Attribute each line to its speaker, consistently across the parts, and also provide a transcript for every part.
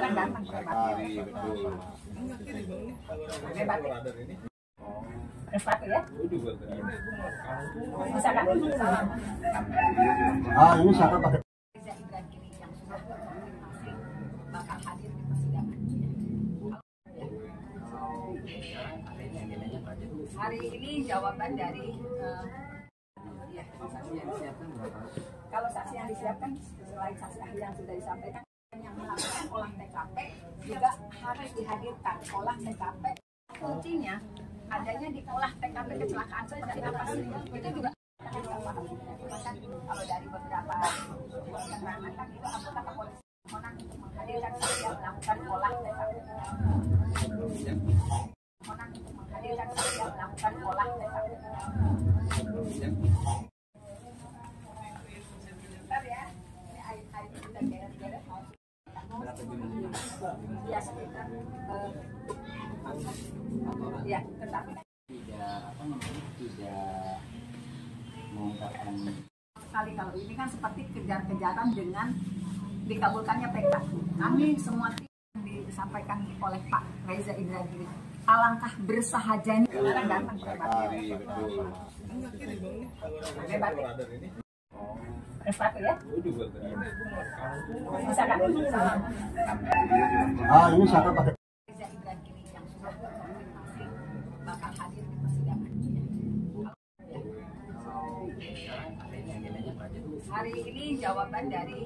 Speaker 1: kan gampang sepatu ya. Bisa kan?
Speaker 2: Ini siapa pakai?
Speaker 1: Yang sudah bakal hadir di persidangan. Hari ini jawaban dari saksi yang disiapkan berapa? Kalau saksi yang disiapkan selain saksi ahli yang sudah disampaikan, yang melakukan olah TKP juga harus dihadirkan. Olah TKP kuncinya adanya di olah TKP kecelakaan saja. Apa sih? Itu juga kalau dari beberapa keterangan kan itu anggota kepolisian untuk menghadirkan saksi yang melakukan olah TKP. Untuk menghadirkan saksi yang melakukan olah TKP. Bentar ya, ini air kita geret-geret mau. Ya sekitar ya, tetapi tidak mengungkapkan sekali. Kalau ini kan seperti kejar-kejaran dengan dikabulkannya PK. Kami semua disampaikan oleh Pak Reza Indragiri. Alangkah bersahajanya karena datang ke sepatu ya. Bisa kan?
Speaker 2: Ini siapa pakai?
Speaker 1: Reza Indragiri yang sudah konfirmasi bakal hadir di persidangan. Hari ini jawaban dari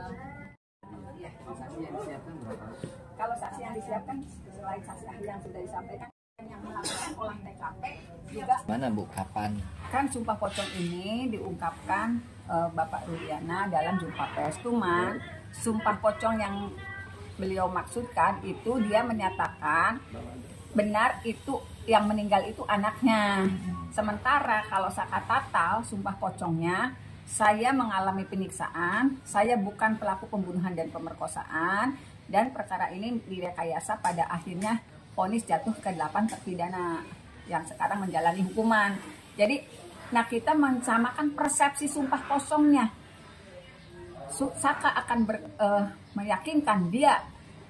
Speaker 1: saksi yang disiapkan berapa? Kalau saksi yang disiapkan selain saksi ahli yang sudah disampaikan, yang melakukan olah TKP juga.
Speaker 3: Mana Bu? Kapan?
Speaker 1: Kan sumpah pocong ini diungkapkan Bapak Rudiana dalam jumpa pers. Cuma sumpah pocong yang beliau maksudkan itu dia menyatakan benar itu yang meninggal itu anaknya. Sementara kalau Saka Tatal sumpah pocongnya, saya mengalami penyiksaan, saya bukan pelaku pembunuhan dan pemerkosaan, dan perkara ini direkayasa pada akhirnya vonis jatuh ke 8 terpidana yang sekarang menjalani hukuman. Jadi, nah kita mensamakan persepsi sumpah kosongnya. Saka akan meyakinkan dia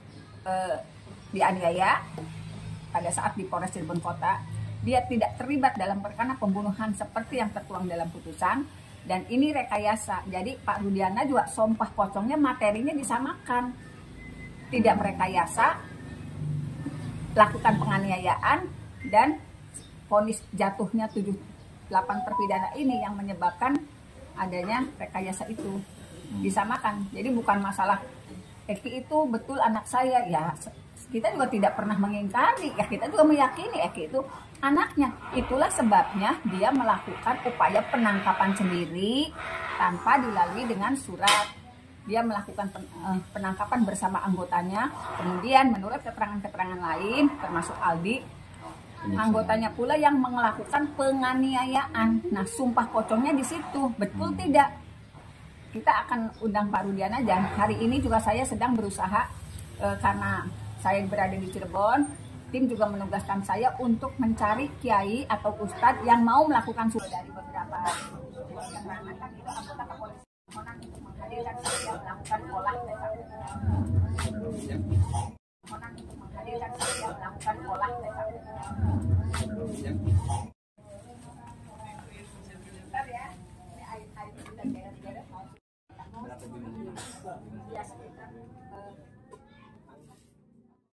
Speaker 1: dianiaya pada saat di Polres Cirebon Kota. Dia tidak terlibat dalam perkara pembunuhan seperti yang tertuang dalam putusan. Dan ini rekayasa. Jadi Pak Rudiana juga sumpah pocongnya materinya disamakan. Tidak merekayasa, lakukan penganiayaan, dan vonis jatuhnya 8 terpidana ini yang menyebabkan adanya rekayasa itu. Disamakan. Jadi bukan masalah Eki itu betul anak saya. Ya kita juga tidak pernah mengingkari. Ya kita juga meyakini Eki itu anaknya. Itulah sebabnya dia melakukan upaya penangkapan sendiri tanpa dilalui dengan surat. Dia melakukan penangkapan bersama anggotanya. Kemudian menurut keterangan-keterangan lain termasuk Aldi, anggotanya pula yang melakukan penganiayaan. Nah, sumpah pocongnya di situ. Betul tidak? Kita akan undang Pak Rudiana, dan hari ini juga saya sedang berusaha karena saya berada di Cirebon. Tim juga menugaskan saya untuk mencari kiai atau ustadz yang mau melakukan surat dari beberapa keterangan kan itu anggota kepolisian untuk menghadirkan saksi yang melakukan olah TKP. Untuk menghadirkan saksi yang melakukan olah TKP.